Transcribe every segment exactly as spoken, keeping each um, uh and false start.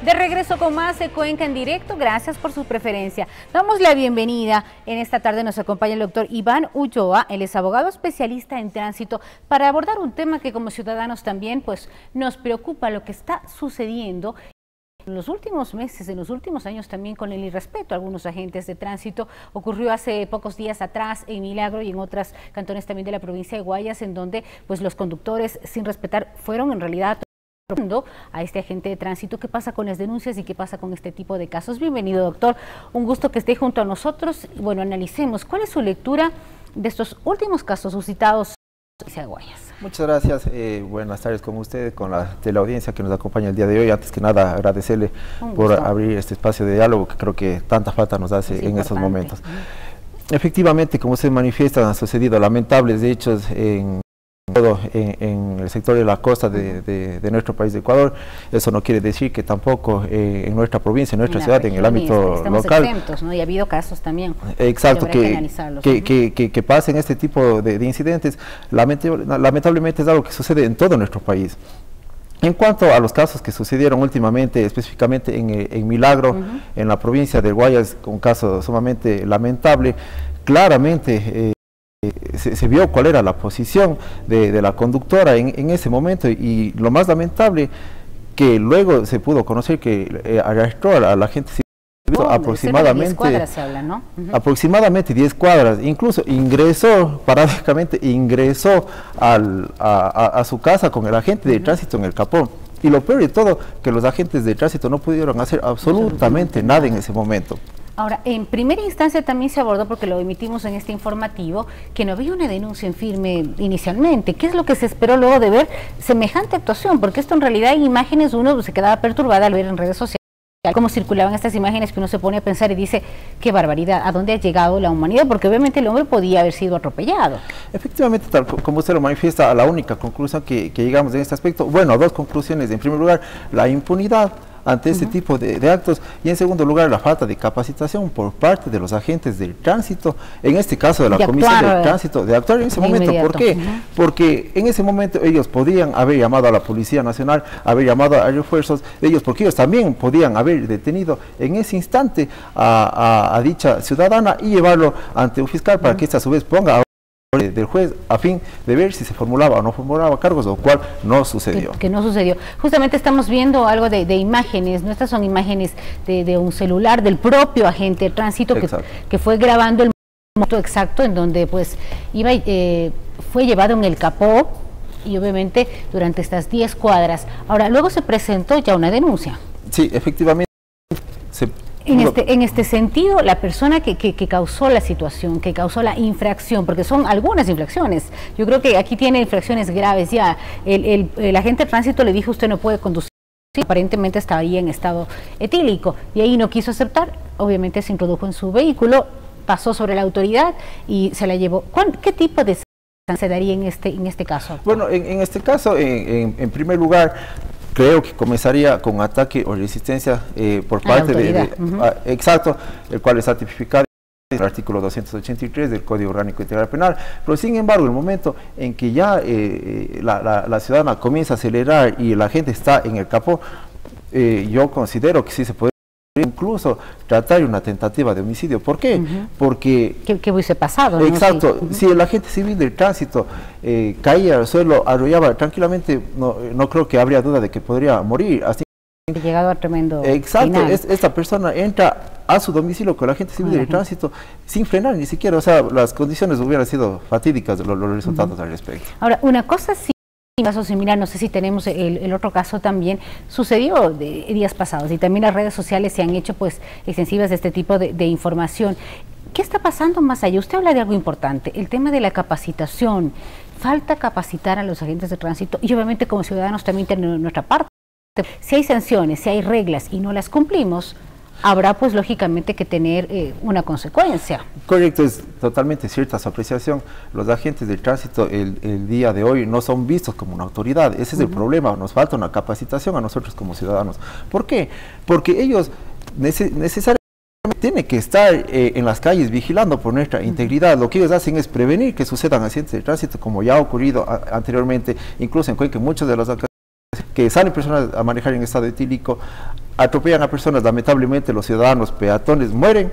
De regreso con más de Cuenca en directo, gracias por su preferencia. Damos la bienvenida. En esta tarde nos acompaña el doctor Iván Ulloa, él es abogado especialista en tránsito, para abordar un tema que como ciudadanos también pues, nos preocupa, lo que está sucediendo en los últimos meses, en los últimos años también con el irrespeto a algunos agentes de tránsito. Ocurrió hace pocos días atrás en Milagro y en otros cantones también de la provincia de Guayas, en donde pues, los conductores sin respetar fueron en realidad a este agente de tránsito. ¿Qué pasa con las denuncias y qué pasa con este tipo de casos? Bienvenido, doctor. Un gusto que esté junto a nosotros. Bueno, analicemos. ¿Cuál es su lectura de estos últimos casos suscitados en de Guayas? Muchas gracias. Eh, buenas tardes con ustedes, con la teleaudiencia que nos acompaña el día de hoy. Antes que nada, agradecerle por abrir este espacio de diálogo que creo que tanta falta nos hace en estos momentos. Uh-huh. Efectivamente, como se manifiesta, han sucedido lamentables hechos en todo en, en el sector de la costa de, de, de nuestro país de Ecuador. Eso no quiere decir que tampoco eh, en nuestra provincia, en nuestra en ciudad, en el ámbito estamos local. Exentos, ¿no? Y ha habido casos también. Exacto, que, que, que, que, que pasen este tipo de, de incidentes. Lamentable, lamentablemente es algo que sucede en todo nuestro país. En cuanto a los casos que sucedieron últimamente, específicamente en, en Milagro, uh-huh. en la provincia de Guayas, un caso sumamente lamentable, claramente eh, Se, se vio cuál era la posición de, de la conductora en, en ese momento, y lo más lamentable que luego se pudo conocer que eh, arrestó a la, a la gente oh, aproximadamente diez cuadras se habla, ¿no? Uh-huh. aproximadamente diez cuadras, incluso ingresó, paradójicamente ingresó al, a, a, a su casa con el agente de uh-huh. tránsito en el capó. Y lo peor de todo, que los agentes de tránsito no pudieron hacer absolutamente nada en ese momento. Ahora, en primera instancia también se abordó, porque lo emitimos en este informativo, que no había una denuncia en firme inicialmente. ¿Qué es lo que se esperó luego de ver semejante actuación? Porque esto en realidad en imágenes uno se quedaba perturbada al ver en redes sociales cómo circulaban estas imágenes, que uno se pone a pensar y dice, qué barbaridad, ¿a dónde ha llegado la humanidad? Porque obviamente el hombre podía haber sido atropellado. Efectivamente, tal como usted lo manifiesta, la única conclusión que, que llegamos en este aspecto, bueno, dos conclusiones. En primer lugar, la impunidad ante este uh-huh. tipo de, de actos, y en segundo lugar la falta de capacitación por parte de los agentes del tránsito, en este caso de la de Comisión actuar, de Tránsito, de actuar en ese momento. Inmediato. ¿Por qué? Uh-huh. Porque en ese momento ellos podían haber llamado a la Policía Nacional, haber llamado a refuerzos de ellos, porque ellos también podían haber detenido en ese instante a, a, a dicha ciudadana y llevarlo ante un fiscal para uh-huh. que éste a su vez ponga a del juez a fin de ver si se formulaba o no formulaba cargos, lo cual no sucedió. Que, que no sucedió. Justamente estamos viendo algo de, de imágenes, ¿no? Estas son imágenes de, de un celular del propio agente de tránsito que, que fue grabando el momento exacto en donde pues iba, eh, fue llevado en el capó, y obviamente durante estas diez cuadras. Ahora, luego se presentó ya una denuncia. Sí, efectivamente. Se En este, en este sentido, la persona que, que, que causó la situación, que causó la infracción, porque son algunas infracciones, yo creo que aquí tiene infracciones graves ya, el, el, el agente de tránsito le dijo usted no puede conducir, aparentemente estaba ahí en estado etílico, y ahí no quiso aceptar, obviamente se introdujo en su vehículo, pasó sobre la autoridad y se la llevó. ¿Qué tipo de sanción se daría en este, en este caso? Bueno, en, en este caso, en, en, en primer lugar, creo que comenzaría con ataque o resistencia eh, por parte de, de uh-huh. a, exacto, el cual está tipificado en el artículo doscientos ochenta y tres del Código Orgánico Integral Penal. Pero sin embargo, el momento en que ya eh, la, la, la ciudadana comienza a acelerar y la gente está en el capó, eh, yo considero que sí se puede incluso tratar una tentativa de homicidio. ¿Por qué? Uh-huh. Porque... ¿Qué, qué hubiese pasado? ¿No? Exacto. Sí. Uh-huh. Si el agente civil del tránsito eh, caía al suelo, arrollaba tranquilamente, no, no creo que habría duda de que podría morir. Así llegado a tremendo exacto, es, esta persona entra a su domicilio con el agente civil del tránsito sin frenar ni siquiera, o sea, las condiciones hubieran sido fatídicas, los, los resultados uh-huh. al respecto. Ahora, una cosa sí, un caso similar, no sé si tenemos el, el otro caso también, sucedió de días pasados y también las redes sociales se han hecho pues extensivas de este tipo de, de información. ¿Qué está pasando más allá? Usted habla de algo importante, el tema de la capacitación. Falta capacitar a los agentes de tránsito y obviamente como ciudadanos también tenemos nuestra parte. Si hay sanciones, si hay reglas y no las cumplimos, habrá pues lógicamente que tener eh, una consecuencia. Correcto, es totalmente cierta su apreciación. Los agentes de tránsito el, el día de hoy no son vistos como una autoridad. Ese es uh-huh. el problema, nos falta una capacitación a nosotros como ciudadanos. ¿Por qué? Porque ellos neces necesariamente tienen que estar eh, en las calles vigilando por nuestra uh-huh. integridad. Lo que ellos hacen es prevenir que sucedan accidentes de tránsito, como ya ha ocurrido a, anteriormente, incluso en Cuenca, muchos de los que salen personas a manejar en estado etílico, atropellan a personas, lamentablemente los ciudadanos peatones mueren,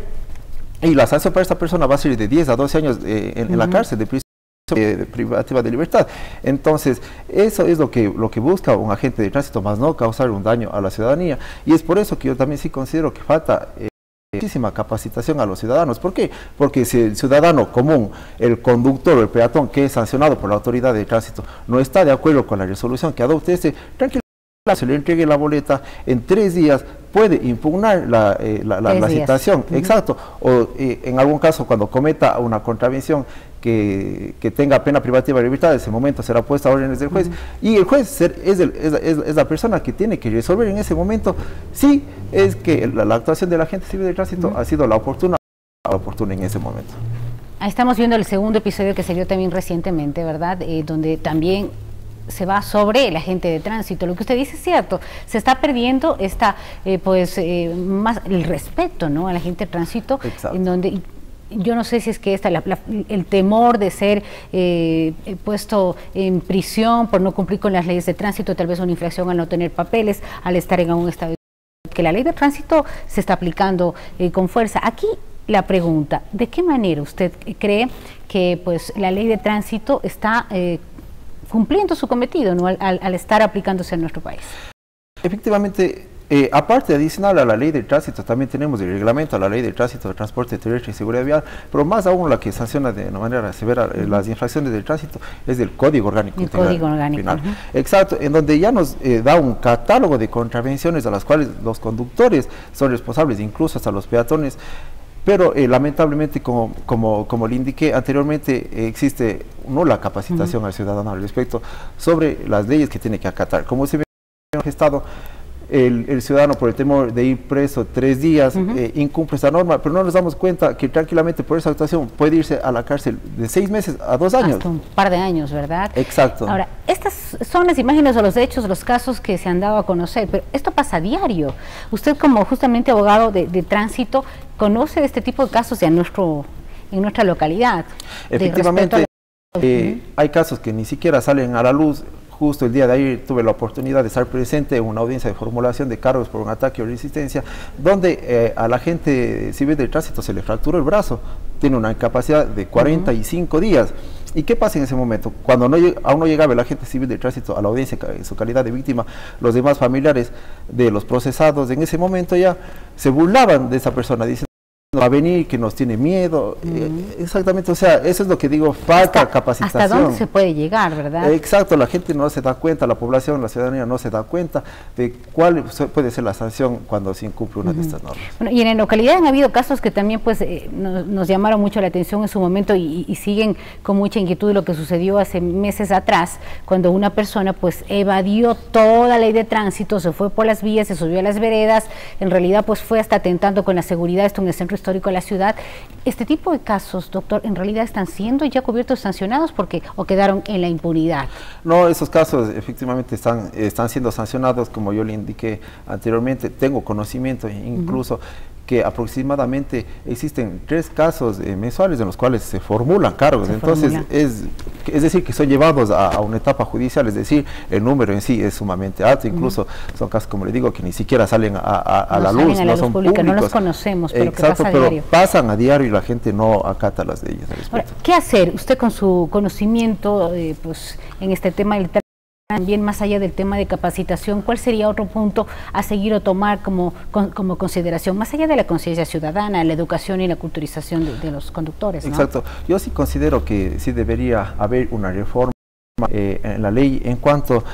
y la sanción para esta persona va a ser de diez a doce años eh, en, uh-huh. en la cárcel de prisión eh, privativa de libertad. Entonces, eso es lo que, lo que busca un agente de tránsito, más no causar un daño a la ciudadanía, y es por eso que yo también sí considero que falta eh, muchísima capacitación a los ciudadanos. ¿Por qué? Porque si el ciudadano común, el conductor o el peatón que es sancionado por la autoridad de tránsito, no está de acuerdo con la resolución que adopte este, tranquilamente se le entregue la boleta, en tres días puede impugnar la, eh, la, la, la citación, uh-huh. exacto, o eh, en algún caso cuando cometa una contravención que, que tenga pena privativa de libertad, en ese momento será puesta a órdenes del juez, uh-huh. y el juez ser, es, el, es, es, es la persona que tiene que resolver en ese momento si es que la, la actuación del agente civil de tránsito uh-huh. ha sido la oportuna, la oportuna en ese momento. Ahí estamos viendo el segundo episodio que se dio también recientemente, ¿verdad? Eh, donde también se va sobre el agente de tránsito. Lo que usted dice es cierto, se está perdiendo esta, eh, pues, eh, más el respeto, ¿no?, al agente de tránsito. Exacto. En donde yo no sé si es que esta, la, la, el temor de ser eh, puesto en prisión por no cumplir con las leyes de tránsito, tal vez una infracción al no tener papeles, al estar en un estado, que la ley de tránsito se está aplicando eh, con fuerza. Aquí la pregunta, ¿de qué manera usted cree que pues la ley de tránsito está eh, cumpliendo su cometido, ¿no?, al, al, al estar aplicándose en nuestro país? Efectivamente, eh, aparte adicional a la ley de tránsito, también tenemos el reglamento a la ley de tránsito de transporte terrestre y seguridad vial, pero más aún la que sanciona de una manera severa eh, las infracciones del tránsito es del Código Orgánico. El Código Orgánico. Uh-huh. Exacto, en donde ya nos eh, da un catálogo de contravenciones a las cuales los conductores son responsables, incluso hasta los peatones. Pero eh, lamentablemente, como, como, como le indiqué anteriormente, eh, existe no la capacitación uh-huh. al ciudadano al respecto sobre las leyes que tiene que acatar. Como se ve en el Estado, el, el ciudadano, por el temor de ir preso tres días, uh-huh. eh, incumple esta norma, pero no nos damos cuenta que tranquilamente por esa actuación puede irse a la cárcel de seis meses a dos años. Hasta un par de años, ¿verdad? Exacto. Ahora, estas son las imágenes o los hechos, los casos que se han dado a conocer, pero esto pasa a diario. Usted, como justamente abogado de, de tránsito, conoce de este tipo de casos en, nuestro, en nuestra localidad. Efectivamente, la... eh, uh-huh. hay casos que ni siquiera salen a la luz. Justo el día de ayer tuve la oportunidad de estar presente en una audiencia de formulación de cargos por un ataque o resistencia, donde eh, a la agente civil de tránsito se le fracturó el brazo, tiene una incapacidad de cuarenta y cinco uh-huh. días. ¿Y qué pasa en ese momento? Cuando no, aún no llegaba el agente civil de tránsito a la audiencia en su calidad de víctima, los demás familiares de los procesados en ese momento ya se burlaban de esa persona, diciendo va a venir, que nos tiene miedo. Uh-huh. eh, exactamente, o sea, eso es lo que digo, falta hasta, capacitación. ¿Hasta dónde se puede llegar, verdad? Exacto, la gente no se da cuenta, la población, la ciudadanía no se da cuenta de cuál puede ser la sanción cuando se incumple una uh-huh. de estas normas. Bueno, y en la localidad han habido casos que también pues eh, nos, nos llamaron mucho la atención en su momento y, y siguen con mucha inquietud lo que sucedió hace meses atrás, cuando una persona pues evadió toda la ley de tránsito, se fue por las vías, se subió a las veredas, en realidad pues fue hasta atentando con la seguridad, esto en el centro histórico de la ciudad. Este tipo de casos, doctor, en realidad están siendo ya cubiertos, sancionados, porque o quedaron en la impunidad. No, esos casos efectivamente están, están siendo sancionados, como yo le indiqué anteriormente. Tengo conocimiento incluso uh-huh. que aproximadamente existen tres casos eh, mensuales en los cuales se formulan cargos, se entonces formula. es, es decir que son llevados a, a una etapa judicial, es decir, el número en sí es sumamente alto, incluso uh-huh. son casos, como le digo, que ni siquiera salen a, a, a no la luz, a la no son pública, públicos. No los conocemos, pero exacto, que pasa pero a diario. pasan a diario y la gente no acata las leyes al respecto. Ahora, ¿qué hacer usted con su conocimiento eh, pues, en este tema del también más allá del tema de capacitación? ¿Cuál sería otro punto a seguir o tomar como, con, como consideración, más allá de la conciencia ciudadana, la educación y la culturización de, de los conductores, ¿no? Exacto. Yo sí considero que sí debería haber una reforma eh, en la ley en cuanto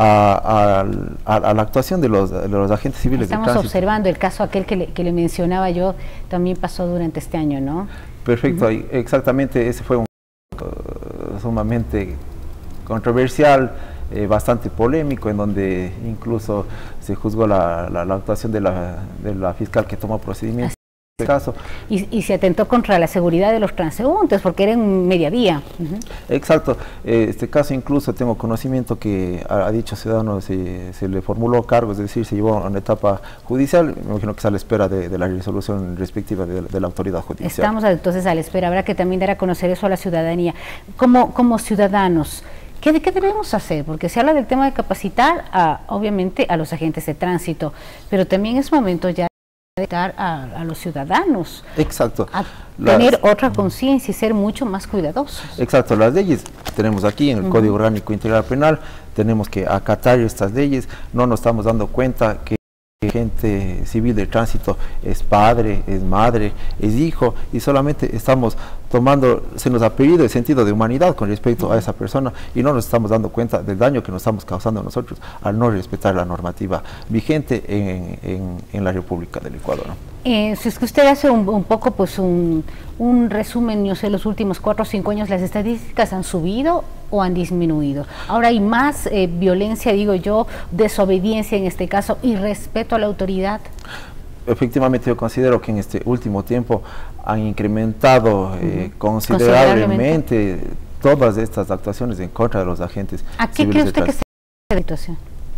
a, a, a, a la actuación de los, de los agentes civiles Estamos de tránsito. observando el caso aquel que le, que le mencionaba yo, también pasó durante este año, ¿no? Perfecto, uh-huh. exactamente, ese fue un uh, sumamente controversial, Eh, bastante polémico, en donde incluso se juzgó la, la, la actuación de la, de la fiscal que tomó procedimiento en este caso. Y, y se atentó contra la seguridad de los transeúntes, porque era en media vía. Uh-huh. Exacto. Eh, este caso incluso tengo conocimiento que a, a dicho ciudadano se, se le formuló cargo, es decir, se llevó a una etapa judicial. Me imagino que está a la espera de, de la resolución respectiva de, de la autoridad judicial. Estamos entonces a la espera, habrá que también dar a conocer eso a la ciudadanía. Como, como ciudadanos, ¿Qué, ¿Qué debemos hacer? Porque se habla del tema de capacitar, a, obviamente, a los agentes de tránsito, pero también es momento ya de dar a, a los ciudadanos. Exacto. A las, tener otra conciencia y ser mucho más cuidadosos. Exacto, las leyes tenemos aquí en el uh-huh. Código Orgánico Integral Penal, tenemos que acatar estas leyes, no nos estamos dando cuenta que gente civil de tránsito es padre, es madre, es hijo, y solamente estamos tomando, se nos ha perdido el sentido de humanidad con respecto a esa persona y no nos estamos dando cuenta del daño que nos estamos causando nosotros al no respetar la normativa vigente en, en, en la República del Ecuador, ¿no? Eh, si es que usted hace un, un poco pues un, un resumen, yo sé, los últimos cuatro o cinco años, ¿las estadísticas han subido o han disminuido? Ahora hay más eh, violencia, digo yo, desobediencia en este caso y respeto a la autoridad. Efectivamente, yo considero que en este último tiempo han incrementado eh, uh-huh. considerablemente, considerablemente todas estas actuaciones en contra de los agentes. ¿A qué cree usted que sea la situación?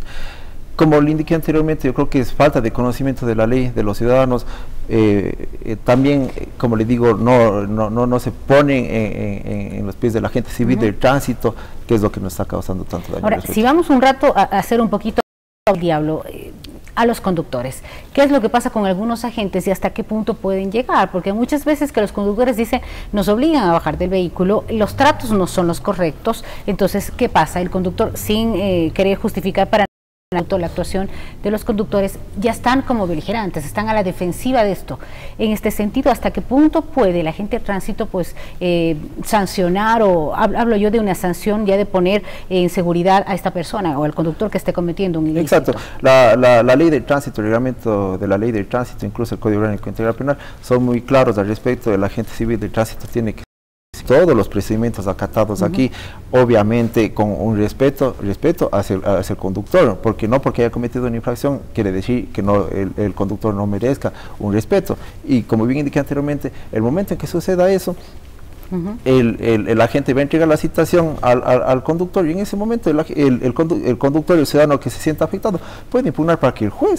Como le indiqué anteriormente, yo creo que es falta de conocimiento de la ley de los ciudadanos. Eh, eh, también, eh, como le digo, no, no, no, no se ponen en, en, en los pies de la gente civil uh-huh. del tránsito, que es lo que nos está causando tanto daño. Ahora, si vamos un rato a, a hacer un poquito al diablo, eh, a los conductores, ¿qué es lo que pasa con algunos agentes y hasta qué punto pueden llegar? Porque muchas veces que los conductores dicen, nos obligan a bajar del vehículo, los tratos no son los correctos, entonces, ¿qué pasa? El conductor, sin eh, querer justificar para la actuación de los conductores, ya están como beligerantes, están a la defensiva de esto. En este sentido, ¿hasta qué punto puede la gente de tránsito pues eh, sancionar, o hablo yo de una sanción ya de poner en seguridad a esta persona o al conductor que esté cometiendo un ilícito? Exacto, la, la, la ley del tránsito, el reglamento de la ley del tránsito, incluso el Código Orgánico Integral Penal, son muy claros al respecto. El agente civil del tránsito tiene que todos los procedimientos acatados uh-huh. aquí, obviamente con un respeto respeto hacia, hacia el conductor, porque no porque haya cometido una infracción quiere decir que no el, el conductor no merezca un respeto. Y como bien indiqué anteriormente, el momento en que suceda eso, uh-huh. el, el, el agente va a entregar la citación al, al, al conductor, y en ese momento el, el, el, condu el conductor, el ciudadano que se sienta afectado, puede impugnar para que el juez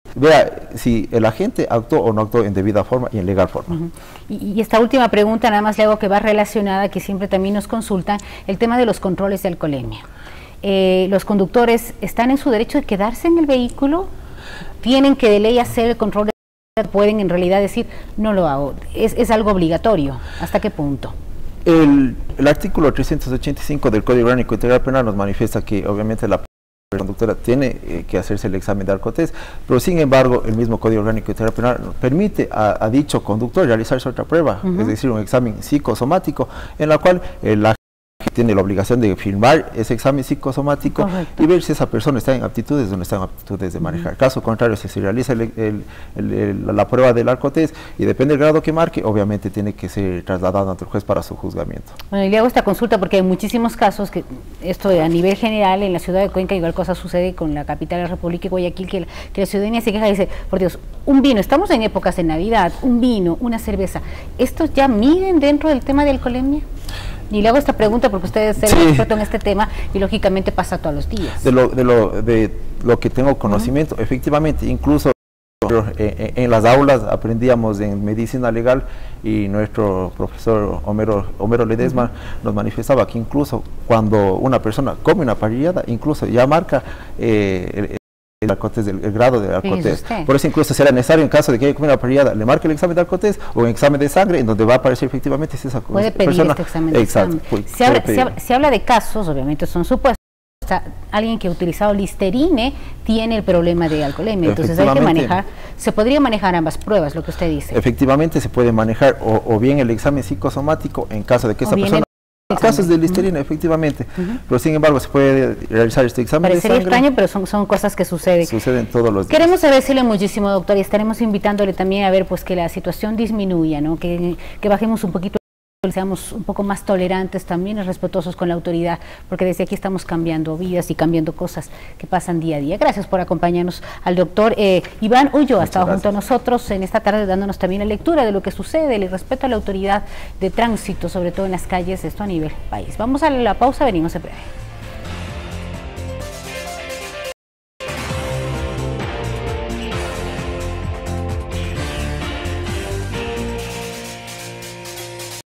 vea si el agente actuó o no actuó en debida forma y en legal forma. Uh-huh. y, y esta última pregunta, nada más le hago, que va relacionada, que siempre también nos consultan, el tema de los controles de alcoholemia. Eh, ¿Los conductores están en su derecho de quedarse en el vehículo? ¿Tienen que de ley hacer el control de alcoholemia? ¿Pueden en realidad decir, no lo hago? ¿Es, es algo obligatorio? ¿Hasta qué punto? El, el artículo trescientos ochenta y cinco del Código Orgánico Integral Penal nos manifiesta que obviamente la la conductora tiene eh, que hacerse el examen de alcoholtest, pero sin embargo el mismo Código Orgánico Integral Penal permite a, a dicho conductor realizarse otra prueba, uh-huh. es decir, un examen psicosomático, en la cual eh, la tiene la obligación de filmar ese examen psicosomático. Correcto. Y ver si esa persona está en aptitudes o no está en aptitudes de manejar. Uh-huh. Caso contrario, si se realiza el, el, el, el, la prueba del alcoholtest y depende del grado que marque, obviamente tiene que ser trasladado ante el juez para su juzgamiento. Bueno, y le hago esta consulta porque hay muchísimos casos, que esto a nivel general en la ciudad de Cuenca, igual cosa sucede con la capital de la República y Guayaquil, que la, que la ciudadanía se queja y dice, por Dios, un vino, estamos en épocas de Navidad, un vino, una cerveza, ¿estos ya miden dentro del tema de alcoholemia? Y le hago esta pregunta porque usted es el sí. experto en este tema y lógicamente pasa todos los días. De lo, de lo, de lo que tengo conocimiento, uh-huh. efectivamente, incluso en, en las aulas aprendíamos en medicina legal y nuestro profesor Homero, Homero Ledesma uh-huh. nos manifestaba que incluso cuando una persona come una parrillada, incluso ya marca eh, el, el alcoholtest, el, el grado del alcoholtest. Por eso incluso será necesario, en caso de que haya comido una parrillada, le marque el examen de alcoholtest o un examen de sangre en donde va a aparecer efectivamente si esa puede pedir persona, este examen de exacto, sangre. Puede, se, habla, se, habla, se habla de casos, obviamente son supuestos, o sea, alguien que ha utilizado Listerine tiene el problema de alcoholemia, entonces hay que manejar, se podría manejar ambas pruebas, lo que usted dice. Efectivamente se puede manejar o, o bien el examen psicosomático en caso de que esta persona... Casos de Listerina, uh-huh. efectivamente, uh-huh. pero sin embargo se puede realizar este examen Parecería de sangre. extraño, pero son, son cosas que suceden. Suceden todos los días. Queremos agradecerle muchísimo, doctor, y estaremos invitándole también a ver pues que la situación disminuya, ¿no? que, que bajemos un poquito, seamos un poco más tolerantes también y respetuosos con la autoridad, porque desde aquí estamos cambiando vidas y cambiando cosas que pasan día a día. Gracias por acompañarnos al doctor eh, Iván Ulloa, ha estado junto a nosotros en esta tarde dándonos también la lectura de lo que sucede, el respeto a la autoridad de tránsito, sobre todo en las calles, esto a nivel país. Vamos a la pausa, venimos en breve.